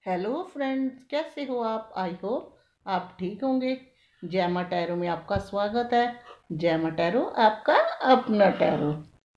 Hello friends, कैसे हो आप? आई होप आप ठीक होंगे। जैमा टैरो में आपका स्वागत है। जैमा टैरो आपका अपना टैरो।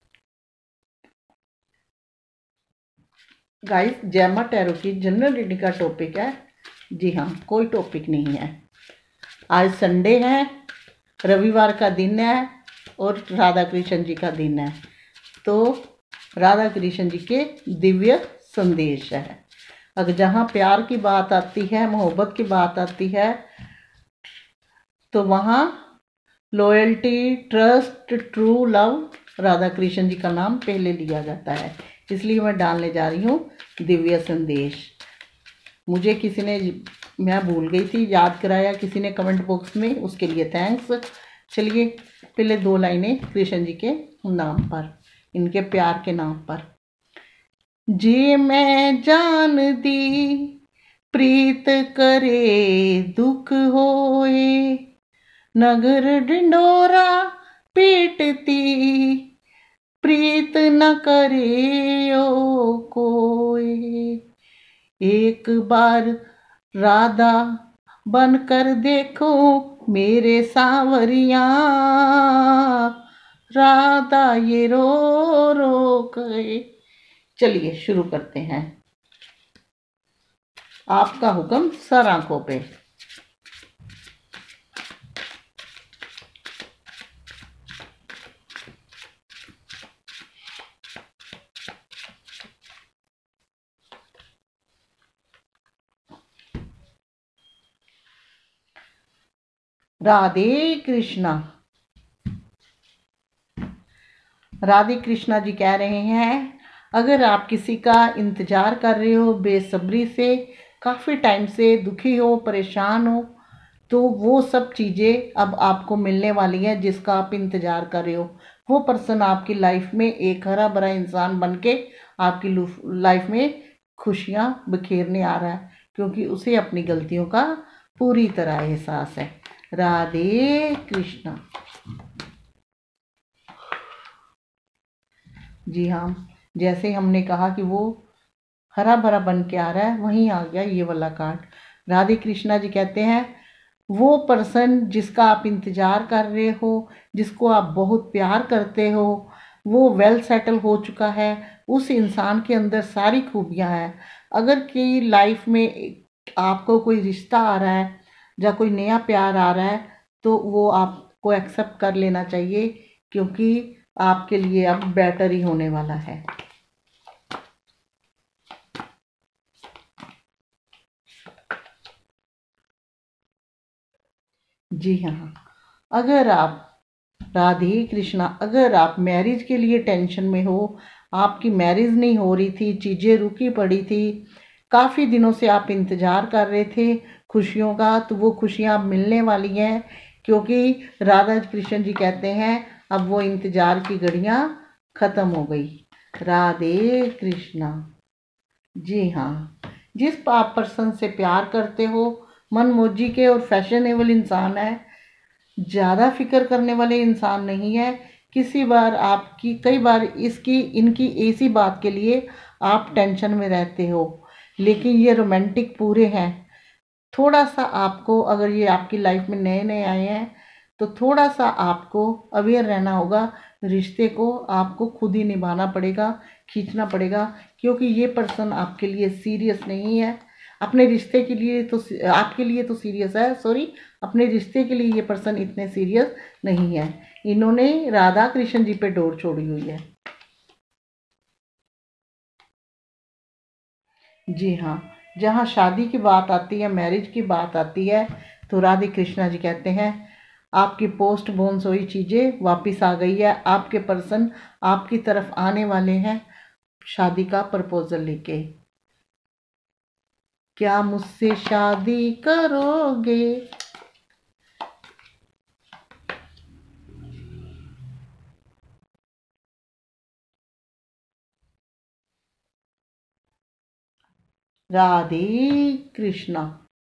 गाइस, जैमा टैरो की जनरल रीडिंग का टॉपिक है। जी हाँ, कोई टॉपिक नहीं है। आज संडे है, रविवार का दिन है और राधा कृष्ण जी का दिन है। तो राधा कृष्ण जी के दिव्य संदेश है। अगर जहाँ प्यार की बात आती है, मोहब्बत की बात आती है, तो वहाँ loyalty, trust, true love, Radha Krishna ji का नाम पहले लिया जाता है। इसलिए मैं डालने जा रही हूँ दिव्य संदेश। मुझे किसी ने, मैं भूल गई थी, याद कराया किसी ने कमेंट बॉक्स में, उसके लिए थैंक्स। चलिए पहले दो लाइनें कृष्ण जी के नाम पर, इनके प्यार के नाम पर। जे मैं जान दी प्रीत करे दुख होए, नगर ढिंडोरा पीटती प्रीत न करे ओ कोई। एक बार राधा बनकर देखो मेरे सांवरिया, राधा ये रो रो गए। चलिए शुरू करते हैं। आपका हुक्म सर आंखों पे। राधे कृष्णा। राधे कृष्णा जी कह रहे हैं, अगर आप किसी का इंतजार कर रहे हो बेसब्री से, काफ़ी टाइम से दुखी हो, परेशान हो, तो वो सब चीज़ें अब आपको मिलने वाली हैं जिसका आप इंतजार कर रहे हो। वो पर्सन आपकी लाइफ में एक हरा भरा इंसान बन के आपकी लाइफ में खुशियाँ बिखेरने आ रहा है, क्योंकि उसे अपनी गलतियों का पूरी तरह एहसास है। राधे कृष्णा। जी हाँ, जैसे हमने कहा कि वो हरा भरा बन के आ रहा है, वहीं आ गया ये वाला कार्ड। राधे कृष्णा जी कहते हैं, वो पर्सन जिसका आप इंतजार कर रहे हो, जिसको आप बहुत प्यार करते हो, वो वेल सेटल हो चुका है। उस इंसान के अंदर सारी खूबियां हैं। अगर कि लाइफ में आपको कोई रिश्ता आ रहा है या कोई नया प्यार आ रहा है, तो वो आपको एक्सेप्ट कर लेना चाहिए, क्योंकि आपके लिए अब बेटर ही होने वाला है। जी हाँ, अगर आप, राधे कृष्णा, अगर आप मैरिज के लिए टेंशन में हो, आपकी मैरिज नहीं हो रही थी, चीज़ें रुकी पड़ी थी, काफ़ी दिनों से आप इंतज़ार कर रहे थे खुशियों का, तो वो खुशियाँ अब मिलने वाली हैं, क्योंकि राधा कृष्ण जी कहते हैं अब वो इंतज़ार की घड़ियाँ ख़त्म हो गई। राधे कृष्णा। जी हाँ, जिस आप पर्सन से प्यार करते हो, मनमौजी के और फैशनेबल इंसान है, ज़्यादा फिक्र करने वाले इंसान नहीं है। किसी बार आपकी, कई बार इसकी इनकी ऐसी बात के लिए आप टेंशन में रहते हो, लेकिन ये रोमांटिक पूरे हैं। थोड़ा सा आपको, अगर ये आपकी लाइफ में नए नए आए हैं, तो थोड़ा सा आपको अवेयर रहना होगा। रिश्ते को आपको खुद ही निभाना पड़ेगा, खींचना पड़ेगा, क्योंकि ये पर्सन आपके लिए सीरियस नहीं है। अपने रिश्ते के लिए तो, आपके लिए तो सीरियस है, सॉरी, अपने रिश्ते के लिए ये पर्सन इतने सीरियस नहीं है। इन्होंने राधा कृष्ण जी पे डोर छोड़ी हुई है। जी हाँ, जहाँ शादी की बात आती है, मैरिज की बात आती है, तो राधे कृष्णा जी कहते हैं आपकी पोस्ट बोन सोई चीज़ें वापस आ गई है। आपके पर्सन आपकी तरफ आने वाले हैं शादी का प्रपोजल लेके। क्या मुझसे शादी करोगे? राधे कृष्णा।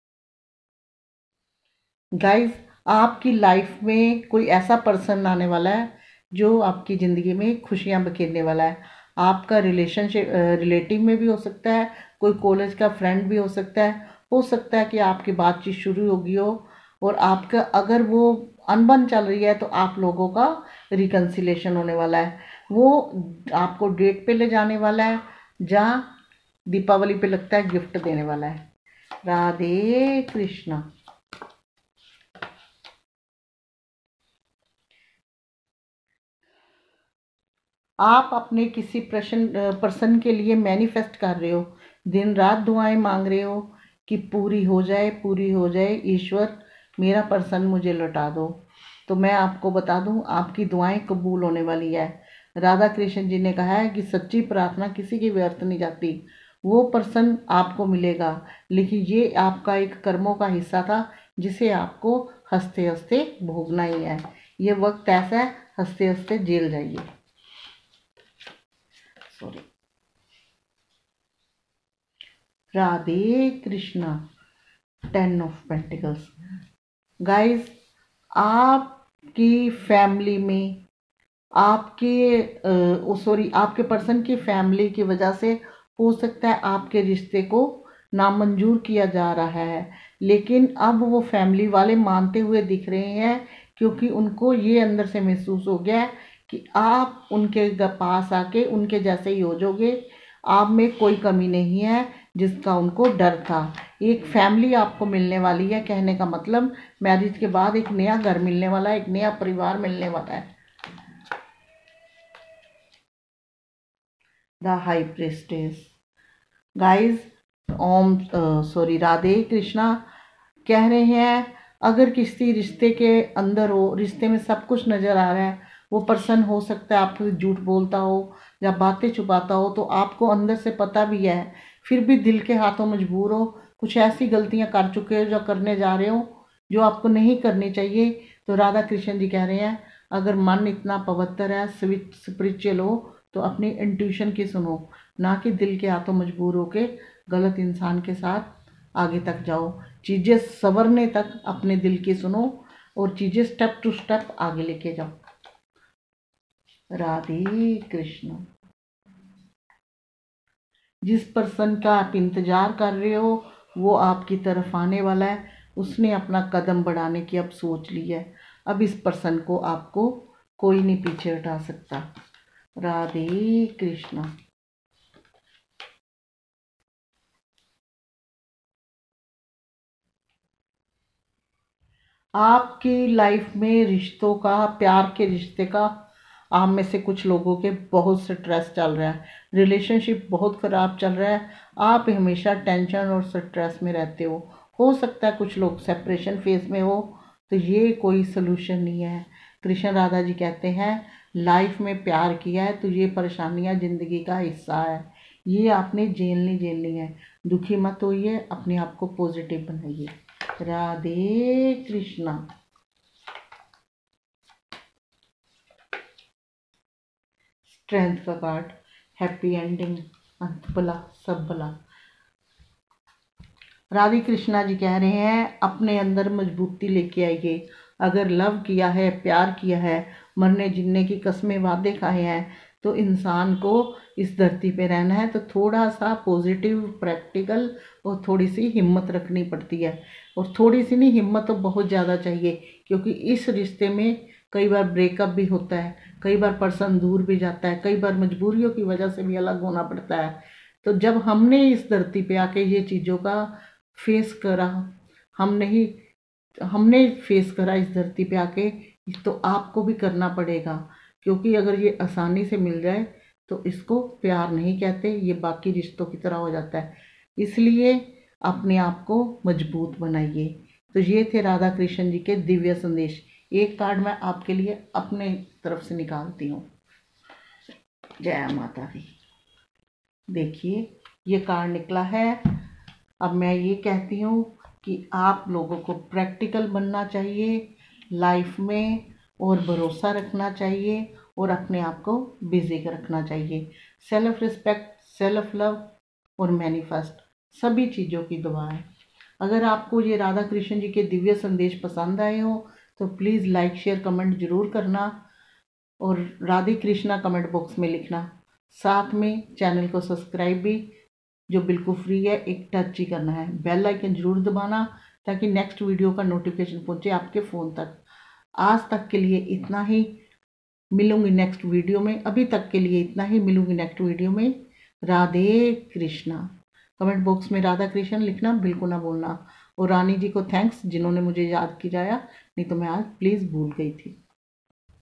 गाइस, आपकी लाइफ में कोई ऐसा पर्सन आने वाला है जो आपकी ज़िंदगी में खुशियाँ बिखेरने वाला है। आपका रिलेशनशिप रिलेटिव में भी हो सकता है, कोई कॉलेज का फ्रेंड भी हो सकता है कि आपकी बातचीत शुरू होगी हो और आपका अगर वो अनबन चल रही है तो आप लोगों का रिकन्सिलेशन होने वाला है। वो आपको डेट पे ले जाने वाला है जहाँ दीपावली पे लगता है गिफ्ट देने वाला है। राधे कृष्णा। आप अपने किसी पर्सन के लिए मैनिफेस्ट कर रहे हो, दिन रात दुआएं मांग रहे हो कि पूरी हो जाए ईश्वर, मेरा पर्सन मुझे लौटा दो। तो मैं आपको बता दूं, आपकी दुआएं कबूल होने वाली है। राधा कृष्ण जी ने कहा है कि सच्ची प्रार्थना किसी की व्यर्थ नहीं जाती। वो पर्सन आपको मिलेगा, लेकिन ये आपका एक कर्मों का हिस्सा था जिसे आपको हंसते हंसते भोगना ही है। ये वक्त ऐसा है, हंसते हंसते जेल जाइए। Sorry. Radhe Krishna. 10 of pentacles. Guys, आपकी फैमिली में आपके पर्सन की फैमिली की वजह से हो सकता है आपके रिश्ते को नामंजूर किया जा रहा है, लेकिन अब वो फैमिली वाले मानते हुए दिख रहे हैं क्योंकि उनको ये अंदर से महसूस हो गया है कि आप उनके पास आके उनके जैसे ही हो जाओगे। आप में कोई कमी नहीं है जिसका उनको डर था। एक फैमिली आपको मिलने वाली है, कहने का मतलब मैरिज के बाद एक नया घर मिलने वाला है, एक नया परिवार मिलने वाला है। The high priestess. Guys, Radhe Krishna कह रहे हैं, अगर किसी रिश्ते के अंदर हो, रिश्ते में सब कुछ नज़र आ रहा है, वो पर्सन हो सकता है आपको झूठ बोलता हो या बातें छुपाता हो, तो आपको अंदर से पता भी है, फिर भी दिल के हाथों मजबूर हो, कुछ ऐसी गलतियां कर चुके हो जो करने जा रहे हो जो आपको नहीं करनी चाहिए। तो राधा कृष्ण जी कह रहे हैं, अगर मन इतना पवित्र है, स्पिरिचुअल हो, तो अपनी इंट्यूशन की सुनो, ना कि दिल के हाथों मजबूर होके गलत इंसान के साथ आगे तक जाओ। चीज़ें संवरने तक अपने दिल की सुनो और चीज़ें स्टेप टू स्टेप आगे लेके जाओ। राधे कृष्ण। जिस पर्सन का आप इंतज़ार कर रहे हो वो आपकी तरफ आने वाला है। उसने अपना कदम बढ़ाने की अब सोच ली है। अब इस पर्सन को आपको कोई नहीं पीछे हटा सकता। राधे कृष्ण। आपकी लाइफ में रिश्तों का, प्यार के रिश्ते का, आप में से कुछ लोगों के बहुत स्ट्रेस चल रहा है, रिलेशनशिप बहुत ख़राब चल रहा है, आप हमेशा टेंशन और स्ट्रेस में रहते हो सकता है कुछ लोग सेपरेशन फेज में हो, तो ये कोई सलूशन नहीं है। कृष्ण राधा जी कहते हैं, लाइफ में प्यार किया है तो ये परेशानियां ज़िंदगी का हिस्सा है, ये आपने झेलनी है। दुखी मत होइए, अपने आप को पॉजिटिव बनाइए। राधे कृष्णा। स्ट्रेंथ का कार्ड, हैप्पी एंडिंग, अंत भला सब भला। राधे कृष्णा जी कह रहे हैं, अपने अंदर मजबूती लेके आइए। अगर लव किया है, प्यार किया है, मरने जिन्ने की कस्में वादे खाए हैं, तो इंसान को इस धरती पे रहना है तो थोड़ा सा पॉजिटिव, प्रैक्टिकल और थोड़ी सी हिम्मत रखनी पड़ती है। और थोड़ी सी नहीं, हिम्मत तो बहुत ज़्यादा चाहिए, क्योंकि इस रिश्ते में कई बार ब्रेकअप भी होता है, कई बार पर्सन दूर भी जाता है, कई बार मजबूरियों की वजह से भी अलग होना पड़ता है। तो जब हमने इस धरती पे आके ये चीज़ों का फेस करा, हमने फेस करा इस धरती पे आके, तो आपको भी करना पड़ेगा। क्योंकि अगर ये आसानी से मिल जाए तो इसको प्यार नहीं कहते, ये बाकी रिश्तों की तरह हो जाता है। इसलिए अपने आप को मजबूत बनाइए। तो ये थे राधा कृष्ण जी के दिव्य संदेश। एक कार्ड मैं आपके लिए अपने तरफ से निकालती हूँ। जय माता दी। देखिए, ये कार्ड निकला है। अब मैं ये कहती हूँ कि आप लोगों को प्रैक्टिकल बनना चाहिए लाइफ में, और भरोसा रखना चाहिए, और अपने आप को बिजी रखना चाहिए। सेल्फ रिस्पेक्ट, सेल्फ लव और मैनिफेस्ट, सभी चीज़ों की दुआ है। अगर आपको ये राधा कृष्ण जी के दिव्य संदेश पसंद आए हो तो प्लीज़ लाइक, शेयर, कमेंट ज़रूर करना, और राधे कृष्णा कमेंट बॉक्स में लिखना। साथ में चैनल को सब्सक्राइब भी जो बिल्कुल फ्री है, एक टच ही करना है। बेल आइकन ज़रूर दबाना ताकि नेक्स्ट वीडियो का नोटिफिकेशन पहुंचे आपके फ़ोन तक। आज तक के लिए इतना ही, मिलूंगी नेक्स्ट वीडियो में। अभी तक के लिए इतना ही, मिलूंगी नेक्स्ट वीडियो में। राधे कृष्णा। कमेंट बॉक्स में राधा कृष्ण लिखना बिल्कुल ना भूलना। और रानी जी को थैंक्स जिन्होंने मुझे याद किया, नहीं तो मैं आज प्लीज़ भूल गई थी।